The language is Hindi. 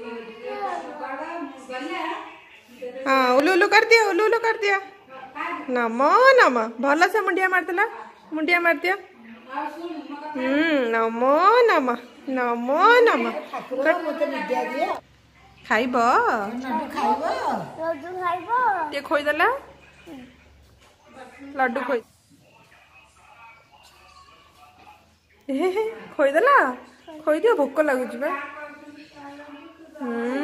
हाँ उलू उलू कर दिया, उलू उलू कर दिया। नमो नम भल से मुंडिया मारदेला, मुंडिया मार दिया। नमो नम नमो नम। खाइब ये खोईदेला लड्डू खोई खोईदेला खोई दियो भोक लगुच बा।